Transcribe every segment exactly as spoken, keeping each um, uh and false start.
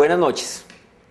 Buenas noches.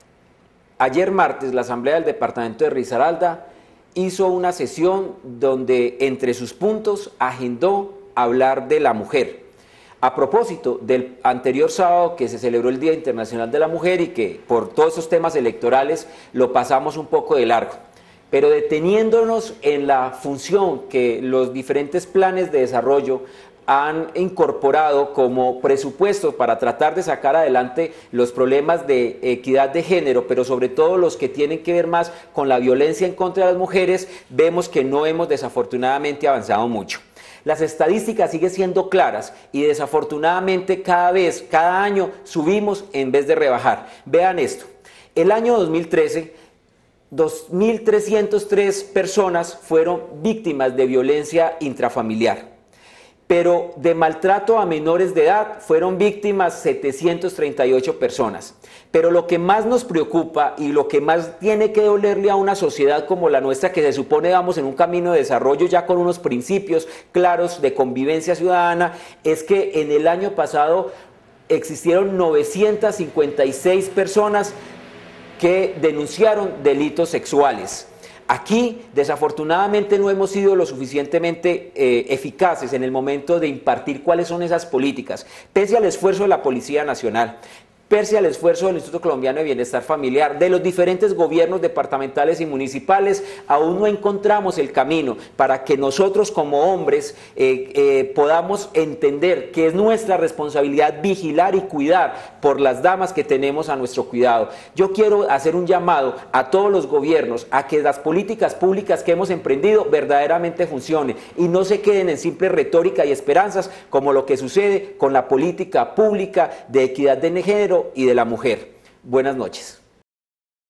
Ayer martes la Asamblea del Departamento de Risaralda hizo una sesión donde entre sus puntos agendó hablar de la mujer. A propósito del anterior sábado que se celebró el Día Internacional de la Mujer y que por todos esos temas electorales lo pasamos un poco de largo. Pero deteniéndonos en la función que los diferentes planes de desarrollo han incorporado como presupuestos para tratar de sacar adelante los problemas de equidad de género, pero sobre todo los que tienen que ver más con la violencia en contra de las mujeres, vemos que no hemos desafortunadamente avanzado mucho. Las estadísticas siguen siendo claras y desafortunadamente cada vez, cada año subimos en vez de rebajar. Vean esto, el año dos mil trece, dos mil trescientas tres personas fueron víctimas de violencia intrafamiliar. Pero de maltrato a menores de edad fueron víctimas setecientas treinta y ocho personas. Pero lo que más nos preocupa y lo que más tiene que dolerle a una sociedad como la nuestra, que se supone vamos en un camino de desarrollo ya con unos principios claros de convivencia ciudadana, es que en el año pasado existieron novecientas cincuenta y seis personas que denunciaron delitos sexuales. Aquí, desafortunadamente, no hemos sido lo suficientemente eh, eficaces en el momento de impartir cuáles son esas políticas, pese al esfuerzo de la Policía Nacional, pese al esfuerzo del Instituto Colombiano de Bienestar Familiar, de los diferentes gobiernos departamentales y municipales. Aún no encontramos el camino para que nosotros como hombres eh, eh, podamos entender que es nuestra responsabilidad vigilar y cuidar por las damas que tenemos a nuestro cuidado. Yo quiero hacer un llamado a todos los gobiernos a que las políticas públicas que hemos emprendido verdaderamente funcionen y no se queden en simple retórica y esperanzas como lo que sucede con la política pública de equidad de género y de la mujer. Buenas noches.